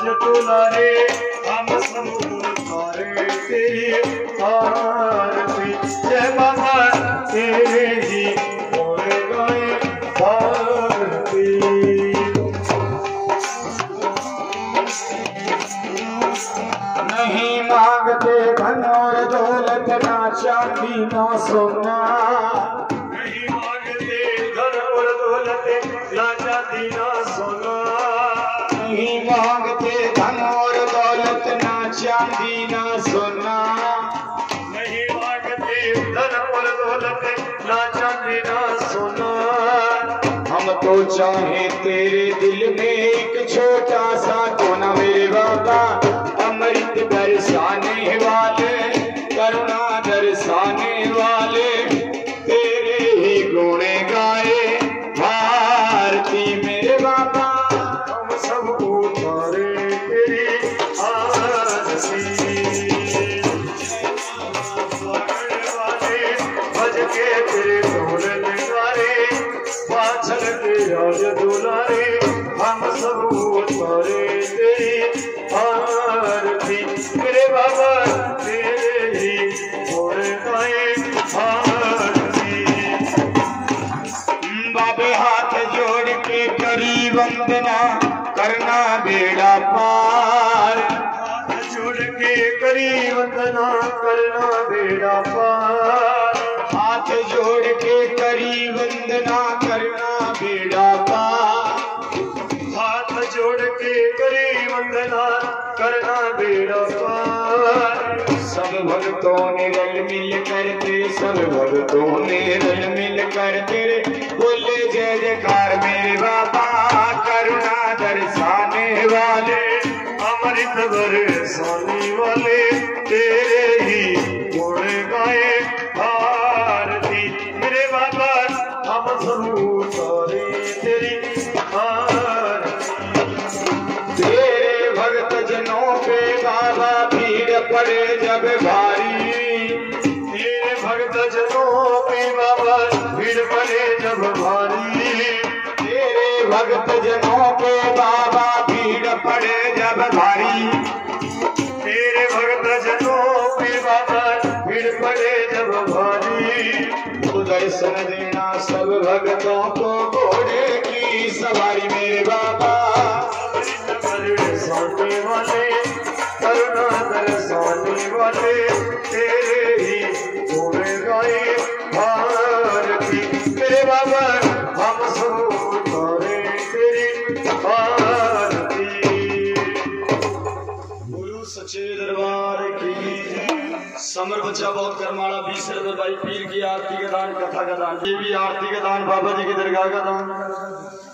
दुलारे हम सब उतारे तेरी आरती। जय बाबा तेरे ही बोले गाए आरती। नहीं मांगते धन और दौलत ना चांदी ना सोना, नहीं मांगते धन और दौलत ना चांदी ना सोना, नहीं मांगते धन और दौलत ना चांदी ना सोना, नहीं मांगते धन और दौलत ना चांदी ना सोना। हम तो चाहे तेरे दिल में एक छोटा सा कोना मेरे बाबा, अमृत बरसाने वाले करुणा दर्शाने वाले तेरे ही गुण गाए भारती मेरे बाबा। हम सब उतारे तेरी आरती। वाले भज के तेरे ढोल निगारे पाछल के राज दुलारे हम सब उतारे तेरी आरती। मेरे बाबा तेरे ही और गाए आरती। बाबे हाथ जोड़ के करी वंदना करना बेड़ा पार, हाथ जोड़ के करी वंदना करना बेड़ा पार, हाथ जोड़ के करी वंदना करना बेड़ा पार, हाथ जोड़ के करी वंदना करना बेड़ा पार। सब भक्तों ने रल मिल कर तेरे, सब भक्तों ने रल मिल कर तेरे बोले जय जयकार मेरे बाबा। करुणा दर्शाने वाले अमृत बरसाने वाले तेरे ही गुण गाए भारती मेरे बाबा। हम सब उतारे तेरी आरती। तेरे भक्त जनों पे बाबा भीड़ पड़े जब भारी, तेरे भक्त जनों पे बाबा भीड़ पड़े जब भारी, तेरे भक्त जनों पे बाबा भीड़ पड़े जब भारी, तेरे भक्त जनों पे बाबा भीड़ पड़े जब भारी। तो दर्शन देना सब भक्तों को घोड़े की सवारी मेरे बाबा। दर्शाने वाले करुणा दर्शाने वाले तेरे ही गुण गाए भारती मेरे बाबा। हम सब उतारे तेरी आरती। गुरु सच्चे दरबार की। समर बच्चा बहुत करमाड़ा 20 रुपए भाई पीर की आरती का दान, कथा का दान, ये भी आरती का दान, बाबा जी की दरगाह का दान।